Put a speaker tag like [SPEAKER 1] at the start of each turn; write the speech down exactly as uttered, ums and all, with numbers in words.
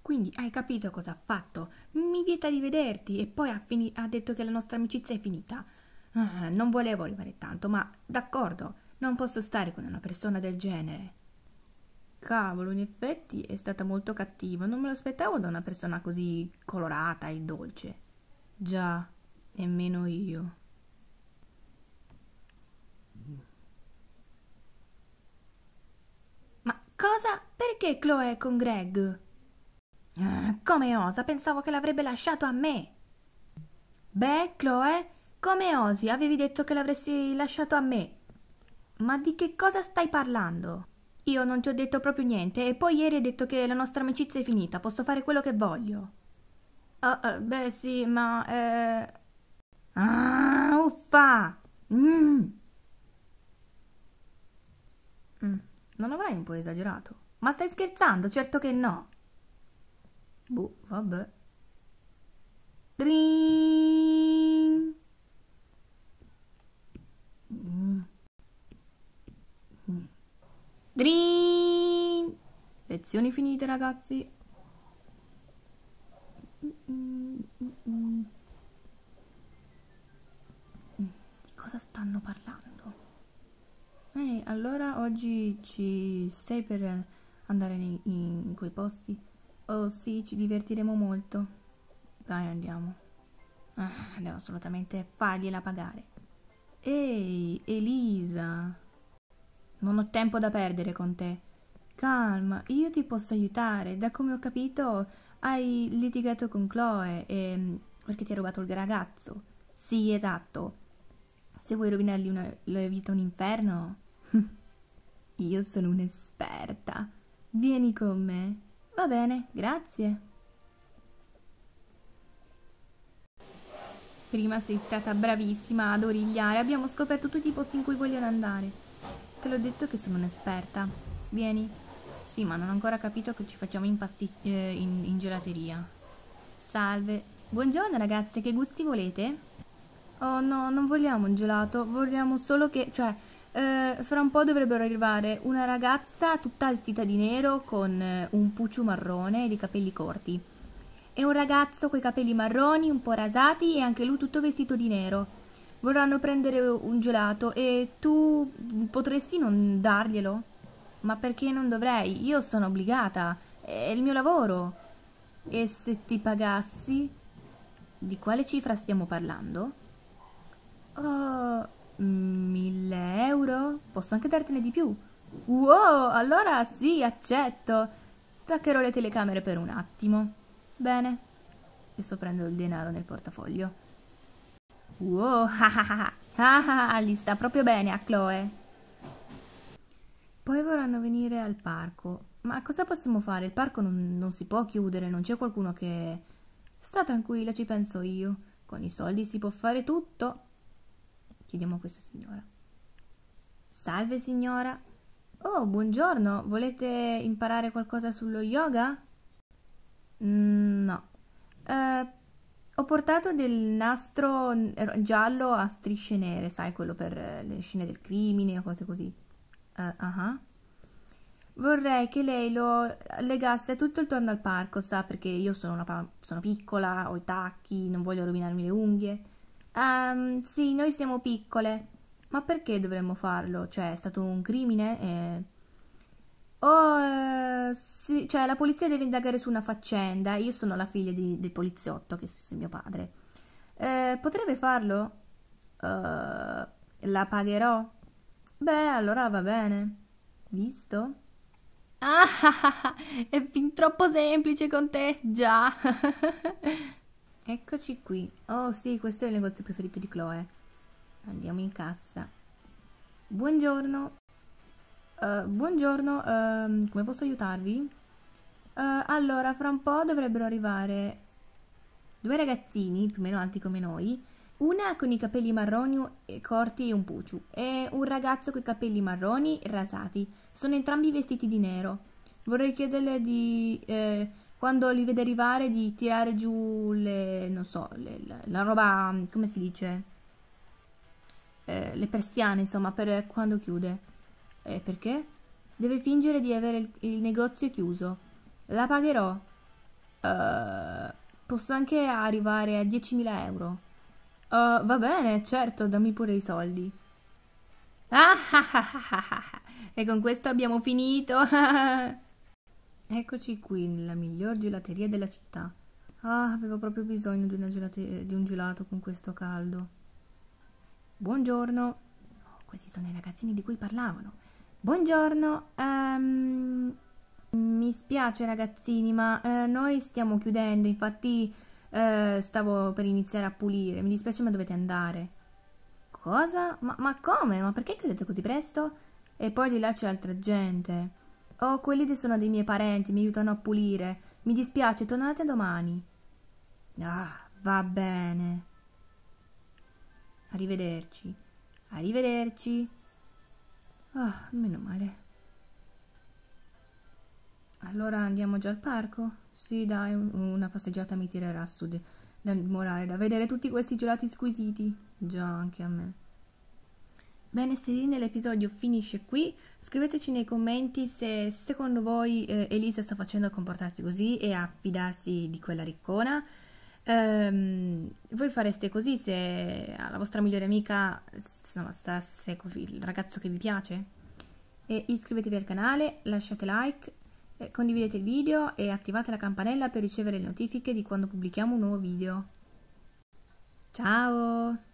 [SPEAKER 1] Quindi hai capito cosa ha fatto? Mi vieta di vederti e poi ha, fini- ha detto che la nostra amicizia è finita. Ah, non volevo arrivare tanto, ma d'accordo, non posso stare con una persona del genere. Cavolo, in effetti è stata molto cattiva, non me lo aspettavo da una persona così colorata e dolce. Già, nemmeno io. Ma cosa? Perché Chloe è con Greg? Ah, come osa? Pensavo che l'avrebbe lasciato a me. Beh, Chloe, come osi? Avevi detto che l'avresti lasciato a me. Ma di che cosa stai parlando? Io non ti ho detto proprio niente e poi ieri hai detto che la nostra amicizia è finita, posso fare quello che voglio. Ah, ah, beh sì, ma... Eh... Ah, uffa! Mm. Mm, non avrai un po' esagerato? Ma stai scherzando? Certo che no. Boh, vabbè. Dring! Mm. Mm. Dring! Lezioni finite, ragazzi. Mm, mm, mm. Di cosa stanno parlando? Ehi, allora oggi ci sei per andare nei- in quei posti? Oh sì, ci divertiremo molto. Dai, andiamo. Ah, devo assolutamente fargliela pagare. Ehi, Elisa, non ho tempo da perdere con te. Calma, io ti posso aiutare. Da come ho capito, hai litigato con Chloe e... perché ti ha rubato il ragazzo. Sì, esatto. Se vuoi rovinargli una, la vita un inferno, io sono un'esperta. Vieni con me. Va bene, grazie. Prima sei stata bravissima ad origliare. Abbiamo scoperto tutti i posti in cui vogliono andare. Te l'ho detto che sono un'esperta. Vieni. Sì, ma non ho ancora capito che ci facciamo in, pastic- eh, in, in gelateria. Salve. Buongiorno ragazze, che gusti volete? Oh no, non vogliamo un gelato, vogliamo solo che, cioè, eh, fra un po' dovrebbero arrivare una ragazza tutta vestita di nero con eh, un pucciu marrone e dei capelli corti. E un ragazzo coi capelli marroni, un po' rasati e anche lui tutto vestito di nero. Vorranno prendere un gelato e tu potresti non darglielo? Ma perché non dovrei? Io sono obbligata, è il mio lavoro. E se ti pagassi? Di quale cifra stiamo parlando? Oh, mille euro? Posso anche dartene di più. Wow, allora sì, accetto. Staccherò le telecamere per un attimo. Bene. Adesso prendo il denaro nel portafoglio. Wow, ah ah ah, ah, ah, gli sta proprio bene a Chloe. Poi vorranno venire al parco. Ma cosa possiamo fare? Il parco non, non si può chiudere, non c'è qualcuno che... Sta tranquilla, ci penso io. Con i soldi si può fare tutto. Chiediamo a questa signora. Salve signora. Oh, buongiorno. Volete imparare qualcosa sullo yoga? Mm, no. Eh, ho portato del nastro n- giallo a strisce nere, sai, quello per eh, le scene del crimine o cose così. Eh, ah. Vorrei che lei lo legasse tutto intorno al parco, sa, perché io sono, una pa- sono piccola, ho i tacchi, non voglio rovinarmi le unghie. Ehm, sì, noi siamo piccole. Ma perché dovremmo farlo? Cioè, è stato un crimine? Eh, Oh, eh, sì, cioè la polizia deve indagare su una faccenda. Io sono la figlia di- del poliziotto, che è mio padre. Eh, potrebbe farlo? Eh, la pagherò? Beh, allora va bene. Visto? Ah, è fin troppo semplice con te, già. Eccoci qui. Oh sì, questo è il negozio preferito di Chloe. Andiamo in cassa. Buongiorno. Eh, buongiorno, ehm, come posso aiutarvi? Eh, allora, fra un po' dovrebbero arrivare due ragazzini, più o meno alti come noi, una con i capelli marroni e corti e un puciu, e un ragazzo con i capelli marroni rasati. Sono entrambi vestiti di nero. Vorrei chiederle di, eh, quando li vede arrivare, di tirare giù le, non so, le- la, la roba, come si dice? Eh, le persiane, insomma, per quando chiude. E perché? Deve fingere di avere il, il negozio chiuso. La pagherò. Uh, posso anche arrivare a diecimila euro. Uh, va bene, certo, dammi pure i soldi. Ah, ah, ah, ah, ah, ah. E con questo abbiamo finito. Eccoci qui, nella miglior gelateria della città. Ah, avevo proprio bisogno di, una gelate- di un gelato con questo caldo. Buongiorno. Oh, questi sono i ragazzini di cui parlavano. Buongiorno. ehm, mi spiace ragazzini, ma eh, noi stiamo chiudendo, infatti eh, stavo per iniziare a pulire. Mi dispiace, ma dovete andare. Cosa? Ma, ma come? Ma perché chiudete così presto? E poi di là c'è altra gente. Oh, quelli sono dei miei parenti, mi aiutano a pulire. Mi dispiace, tornate domani. Ah, va bene. Arrivederci. Arrivederci. Ah, meno male. Allora andiamo già al parco? Sì, dai, una passeggiata mi tirerà su da dimorare, da vedere tutti questi gelati squisiti. Già, anche a me. Bene, Serine, l'episodio finisce qui. Scriveteci nei commenti se secondo voi eh, Elisa sta facendo a comportarsi così e a fidarsi di quella riccona. Ehm, voi fareste così se alla vostra migliore amica insomma, stasse così il ragazzo che vi piace? E iscrivetevi al canale, lasciate like, eh, condividete il video e attivate la campanella per ricevere le notifiche di quando pubblichiamo un nuovo video. Ciao!